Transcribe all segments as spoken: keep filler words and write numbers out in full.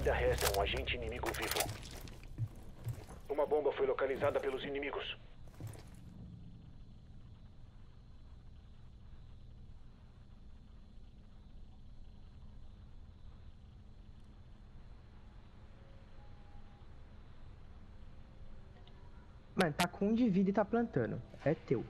Ainda resta um agente inimigo vivo. Uma bomba foi localizada pelos inimigos. Mano, tá com um de vida e tá plantando. É teu.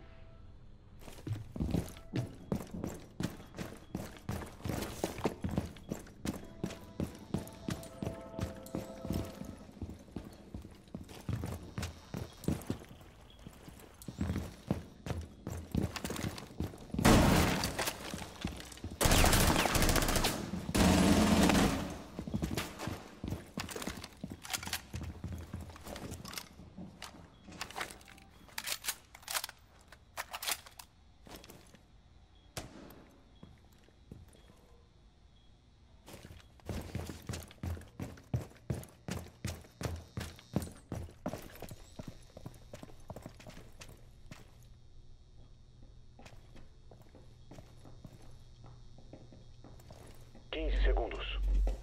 quinze segundos.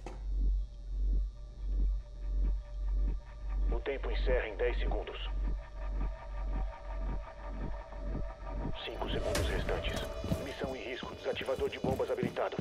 O tempo encerra em dez segundos. cinco segundos restantes. Missão em risco. Desativador de bombas habilitado.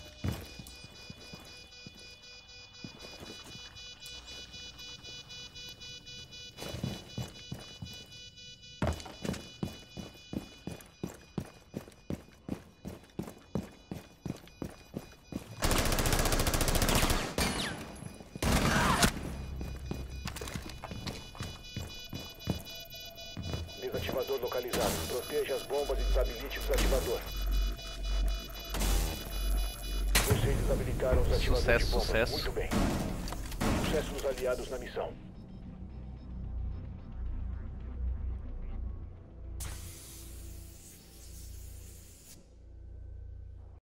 Desativador localizado. Proteja as bombas e desabilite o desativador. Vocês desabilitaram os ativadores Sucesso, de bombas. sucesso. Muito bem. Sucesso dos aliados na missão.